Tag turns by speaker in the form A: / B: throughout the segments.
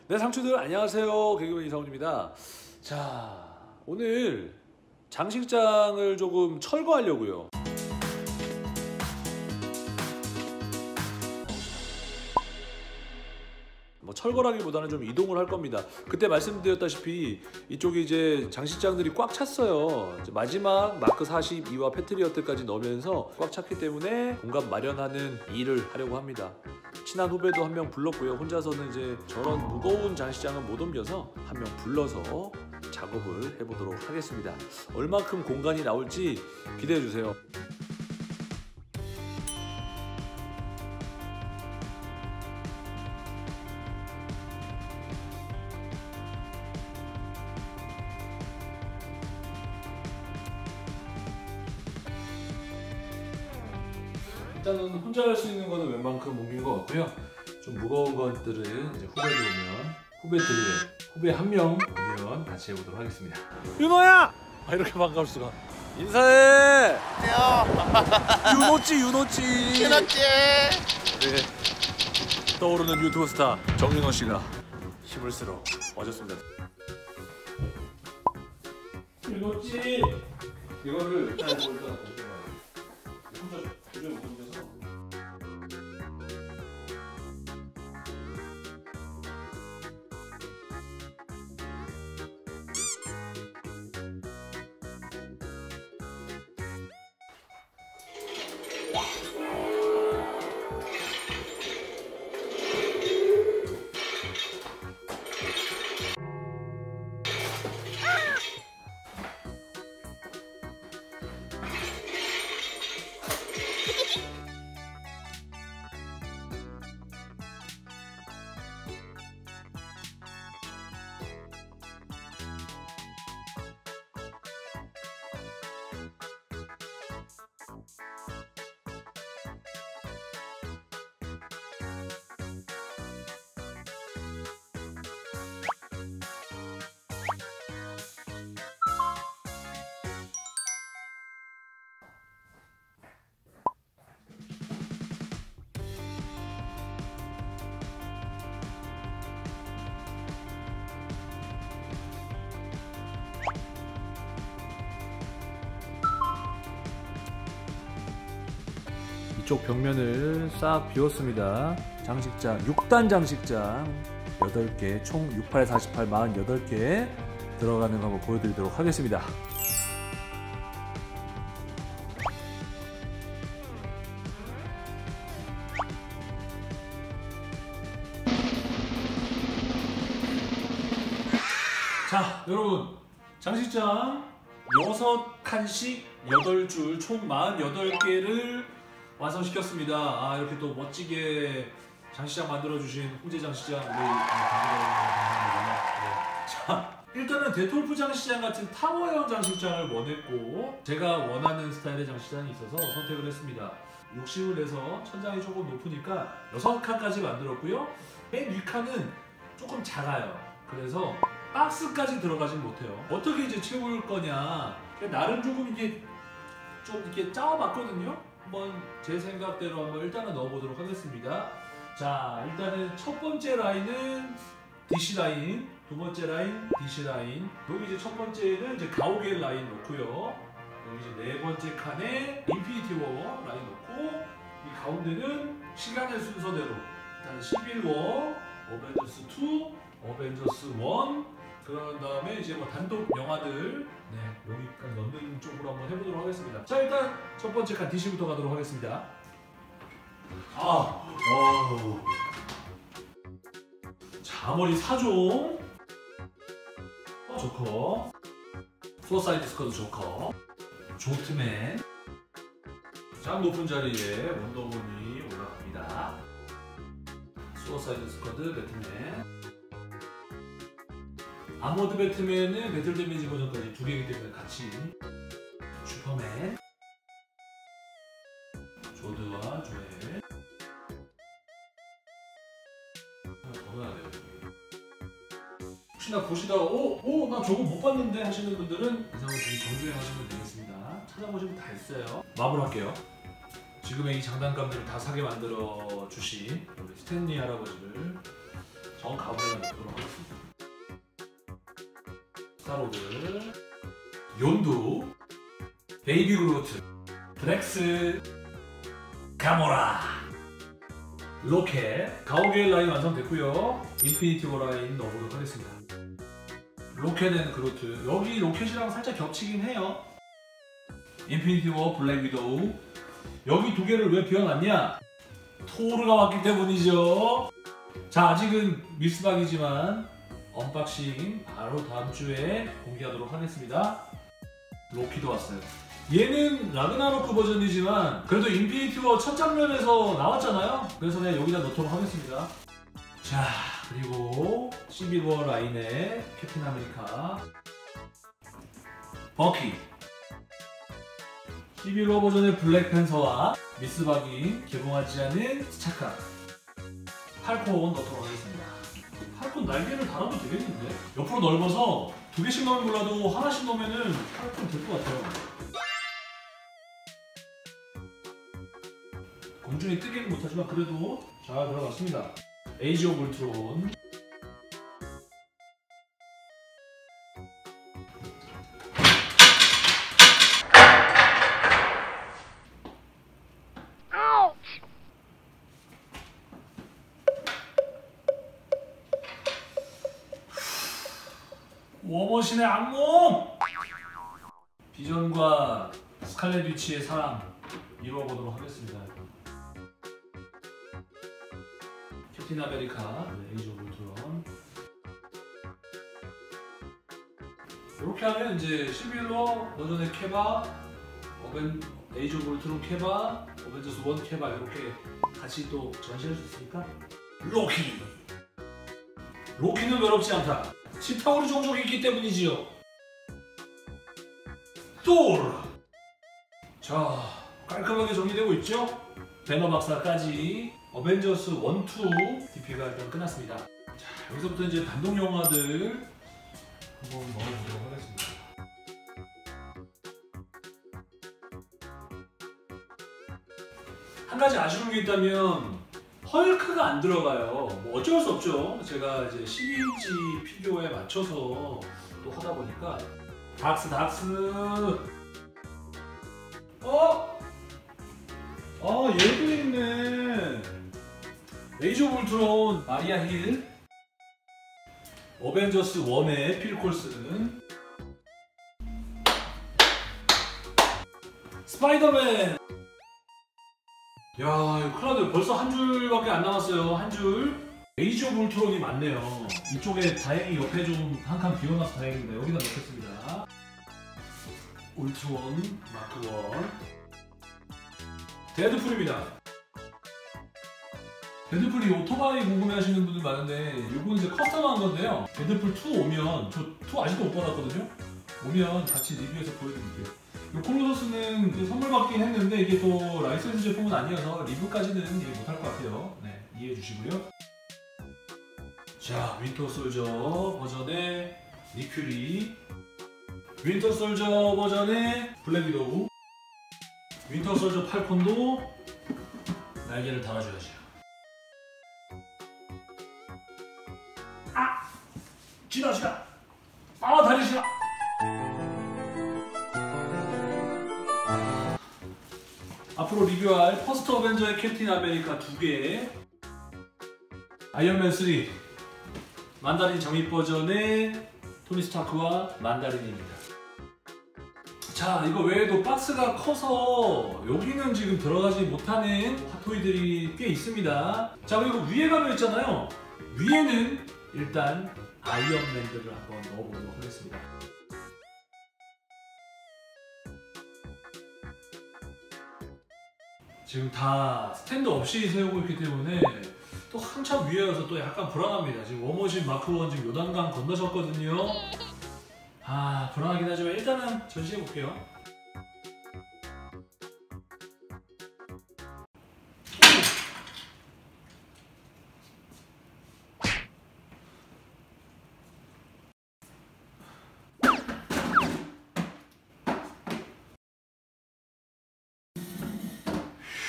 A: 네, 상추들 안녕하세요. 개그맨 이상훈입니다. 자, 오늘 장식장을 조금 철거하려고요. 뭐 철거라기보다는 좀 이동을 할 겁니다. 그때 말씀드렸다시피 이쪽이 이제 장식장들이 꽉 찼어요. 이제 마지막 마크 42와 패트리어트까지 넣으면서 꽉 찼기 때문에 공간 마련하는 일을 하려고 합니다. 친한 후배도 한 명 불렀고요. 혼자서는 이제 저런 무거운 장식장은 못 옮겨서 한 명 불러서 작업을 해보도록 하겠습니다. 얼마큼 공간이 나올지 기대해 주세요. 일단은 혼자 할 수 있는 거는 웬만큼 옮긴 것 같고요. 좀 무거운 것들은 이제 후배 한 명 오면 같이 해보도록 하겠습니다. 윤호야! 아, 이렇게 반가울 수가. 인사해!
B: 안녕!
A: 윤호찌! 네. 떠오르는 유튜브 스타 정윤호 씨가 힘을 쓰러 와줬습니다. 윤호찌! 이거를 일단 혼자 주제 못 던져서 이쪽 벽면을 싹 비웠습니다. 장식장, 6단 장식장 8개, 총 68, 48, 48개 들어가는 거 한번 보여드리도록 하겠습니다. 자, 여러분, 장식장 6칸씩 8줄 총 48개를 완성시켰습니다. 아, 이렇게 또 멋지게 장식장 만들어주신 홍제 장식장 우리 감사합니다. 네. 자, 일단은 데톨프 장식장 같은 타워형 장식장을 원했고 제가 원하는 스타일의 장식장이 있어서 선택을 했습니다. 욕심을 내서 천장이 조금 높으니까 6칸까지 만들었고요. 맨 위칸은 조금 작아요. 그래서 박스까지 들어가진 못해요. 어떻게 이제 채울 거냐, 나름 조금 이게 좀 이렇게 짜와봤거든요. 한번 제 생각대로 한번 일단은 넣어보도록 하겠습니다. 자, 일단은 첫 번째 라인은 DC 라인, 두 번째 라인 DC 라인. 여기 이제 첫 번째는 이제 가오갤 라인 놓고요. 여기 이제 네 번째 칸에 인피니티 워 라인 놓고, 이 가운데는 시간의 순서대로 일단 시빌 워, 어벤져스 2, 어벤져스 1. 그런 다음에 이제 뭐 단독 영화들, 네, 여기까지 넣는 쪽으로 한번 해보도록 하겠습니다. 자, 일단 첫 번째 칸 DC부터 가도록 하겠습니다. 자머리 4종 조커, 수어사이드 스쿼드 조커, 조트맨. 장 높은 자리에 원더우먼이 올라갑니다. 수어사이드 스쿼드 배트맨. 아머드 배트맨은 배틀 데미지 버전까지 2개이기 때문에 같이. 슈퍼맨, 조드와 조엘. 더 넣어야 돼요. 혹시나 보시다가 나 저거 못 봤는데 하시는 분들은 이상은 좀 정주행하시면 되겠습니다. 찾아보시면 다 있어요. 마무리할게요. 지금의 이 장난감들을 다 사게 만들어 주신 우리 스탠리 할아버지를 정 가운데에 놓도록 하겠습니다. 스타로드, 욘두, 베이비 그루트, 드렉스, 가모라, 로켓, 가오게일 라인 완성됐고요. 인피니티 워 라인 넣어보도록 하겠습니다. 로켓 앤 그루트, 여기 로켓이랑 살짝 겹치긴 해요. 인피니티 워 블랙 위도우, 여기 두 개를 왜 비워놨냐? 토르가 왔기 때문이죠. 자, 아직은 미스박이지만 언박싱 바로 다음 주에 공개하도록 하겠습니다. 로키도 왔어요. 얘는 라그나로크 버전이지만 그래도 인피니티 워 첫 장면에서 나왔잖아요. 그래서 내가 여기다 넣도록 하겠습니다. 자, 그리고 시빌 워 라인의 캡틴 아메리카, 버키, 시빌 워 버전의 블랙팬서와 미스박이 개봉하지 않은 스차카, 팔콘 넣도록 하겠습니다. 팔콘 날개를 달아도 되겠는데? 옆으로 넓어서 두 개씩 넣으면 몰라도 하나씩 넣으면은 팔콘 될 것 같아요. 공중에 뜨기는 못하지만 그래도 잘 들어갔습니다. 에이지 오브 울트론, 워머신의 악몽! 비전과 스칼렛 위치의 사랑 이루어보도록 하겠습니다. 캡틴 아메리카, 에이지 오브 울트론. 이렇게 하면 이제 시빌 워 버전의 케바, 에이지 오브 울트론 케바, 어벤져스 1 케바 이렇게 같이 또 전시할 수 있으니까. 로키! 로키는 외롭지 않다. 치타오르 종족이 있기 때문이지요. 토르! 자, 깔끔하게 정리되고 있죠? 배너 박사까지 어벤져스 1, 2 DP가 일단 끝났습니다. 자, 여기서부터 이제 단독 영화들 한번 넣어보도록 하겠습니다. 한 가지 아쉬운 게 있다면 헐크가 안 들어가요. 뭐 어쩔 수 없죠. 제가 이제 12인치 피규어에 맞춰서 또 하다 보니까. 닥스. 얘도 있네. 에이지 오브 울트론 마리아 힐, 어벤져스 1의 필 콜슨, 스파이더맨. 야, 이거 큰일 났네. 벌써 한 줄밖에 안 남았어요. 한 줄. 에이지 오브 울트론이 많네요. 이쪽에 다행히 옆에 좀 한 칸 비워놔서 다행입니다. 여기다 넣겠습니다. 울트론 마크 1. 데드풀입니다. 데드풀이 오토바이 궁금해하시는 분들 많은데 이건 이제 커스텀한 건데요. 데드풀 2 오면, 저 2 아직도 못 받았거든요. 오면 같이 리뷰해서 보여드릴게요. 이 콜로서스는 선물 받긴 했는데 이게 또 라이센스 제품은 아니어서 리뷰까지는 못할 것 같아요. 네, 이해해 주시고요. 자, 윈터 솔저 버전의 니큐리, 윈터 솔저 버전의 블랙 위도우, 윈터 솔저 팔콘도 날개를 달아줘야죠. 아! 지나! 아, 다리 지나! 앞으로 리뷰할 퍼스트 어벤져의 캡틴 아메리카 2개, 아이언맨 3 만다린 장미 버전의 토니 스타크와 만다린입니다. 자, 이거 외에도 박스가 커서 여기는 지금 들어가지 못하는 핫토이들이 꽤 있습니다. 자, 그리고 위에 가면 있잖아요. 위에는 일단 아이언맨들을 한번 넣어보도록 하겠습니다. 지금 다 스탠드 없이 세우고 있기 때문에 또 한참 위에여서 또 약간 불안합니다. 지금 워머신 마크 1 지금 요단강 건너셨거든요. 아, 불안하긴 하지만 일단은 전시해볼게요.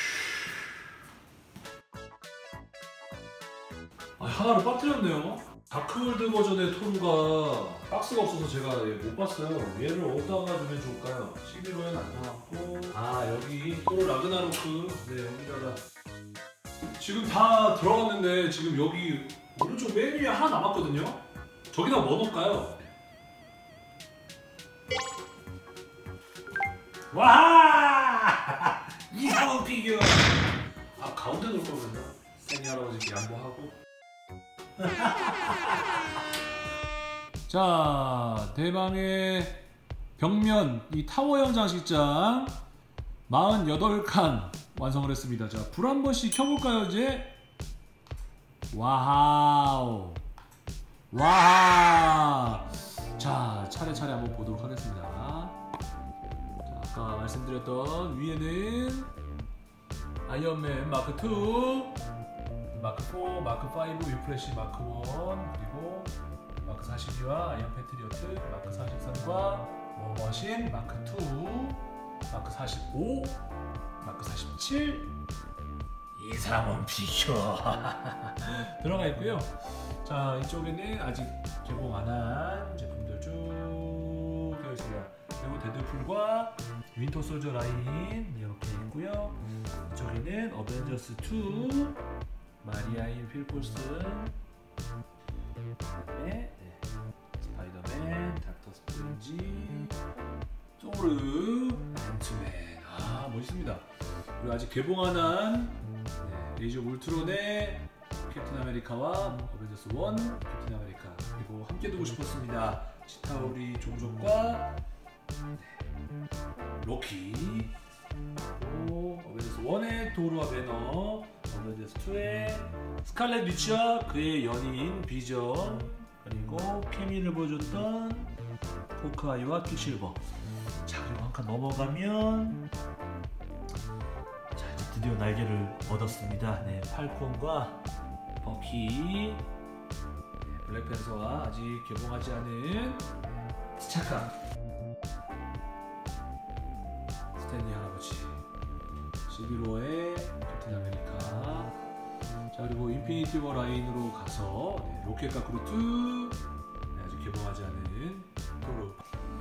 A: 하나를 빠뜨렸네요. 다크월드 버전의 토르가 박스가 없어서 제가 못 봤어요. 얘를 어디다가 두면 좋을까요? 11호엔 안 나왔고, 아 여기 토르 라그나로크, 네 여기다가 지금 다 들어갔는데 지금 여기 오른쪽 맨 위에 하나 남았거든요. 저기다 뭐 넣을까요? 와! 이상한 피규어. 아 가운데 놓을 걸 그랬나? 세니 할아버지께 양보하고. 자, 대방의 벽면 이 타워형 장식장 48칸 완성을 했습니다. 자, 불 한 번씩 켜볼까요 이제? 와우, 와. 자, 차례차례 한번 보도록 하겠습니다. 자, 아까 말씀드렸던 위에는 아이언맨 마크 2, 마크 4, 마크 5, 위프레시 마크 1, 그리고 마크 42와 아이언 패트리어트, 마크 43과 워머신 마크 2, 마크 45, 마크 47, 이상한 피규어 들어가 있고요. 자, 이쪽에는 아직 개봉 안 한 제품들 쭉 되어 있습니다. 그리고 데드풀과 윈터 솔저 라인 이렇게 있고요. 이쪽에는 어벤져스 2, 마리아인 필콜슨, 네, 스파이더맨, 닥터 스트레인지, 토르, 앤트맨. 아 멋있습니다. 그리고 아직 개봉 안 한 에이지 오브 울트론의 캡틴 아메리카와 어벤져스 1 캡틴 아메리카, 그리고 함께 두고 싶었습니다. 치타우리 종족과 로키, 그리고 어벤져스 1의 도르와 배너, 어벤져스 2의 스칼렛 위치와 그의 연인 비전, 그리고 케미를 보여줬던 호크아이와 퀵실버. 자, 그리고 한 칸 넘어가면 자, 이제 드디어 날개를 얻었습니다. 네, 팔콘과 버키, 블랙팬서와 아직 개봉하지 않은 스차카, 스탠리 할아버지, 11호의 캡틴 아메리카. 자, 그리고 인피니티 워 라인으로 가서 로켓과 그루트, 네, 아직 개봉하지 않은 토르,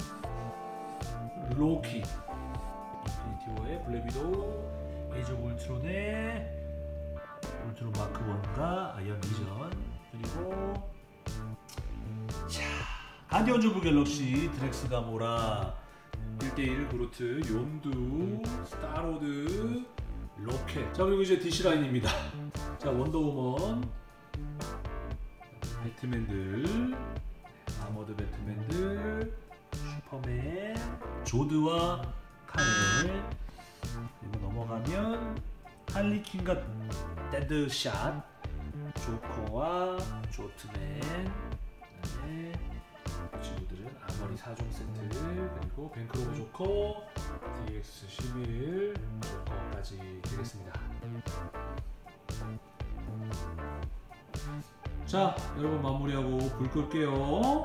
A: 로키, 인피니티 워의 블랙 위도우, 에이지 오브 울트론의 울트론 마크 1과 아이언 비전, 그리고 자, 가디언즈 오브 갤럭시 드렉스 가모라, 1대1 그루트, 욘두, 스타로드, 로켓. 자, 그리고 이제 DC 라인입니다. 자, 원더우먼, 배트맨들, 아머드 배트맨들, 슈퍼맨, 조드와 카넬, 그리고 넘어가면 할리퀸과 데드샷, 조커와 조트맨, 그다음에 친구들은 아머리 4종 세트, 그리고 뱅크로브 조커, DX11 조커까지 되겠습니다. 자, 여러분 마무리하고 불 끌게요.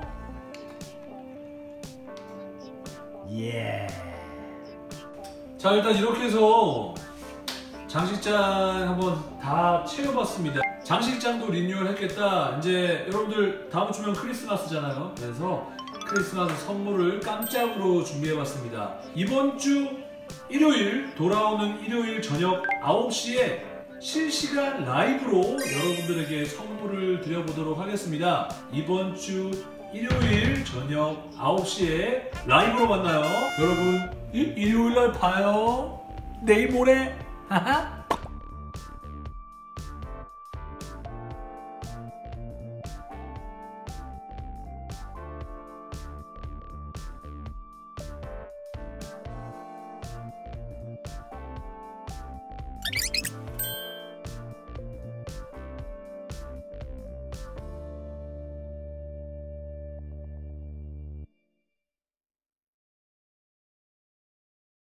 A: 예. 자, 일단 이렇게 해서 장식장 한번 다 채워봤습니다. 장식장도 리뉴얼 했겠다. 이제 여러분들 다음 주면 크리스마스잖아요. 그래서 크리스마스 선물을 깜짝으로 준비해봤습니다. 이번 주 일요일, 돌아오는 일요일 저녁 9시에 실시간 라이브로 여러분들에게 선물을 드려보도록 하겠습니다. 이번 주 일요일 저녁 9시에 라이브로 만나요. 여러분, 일요일날 봐요. 내일 모레. 하하.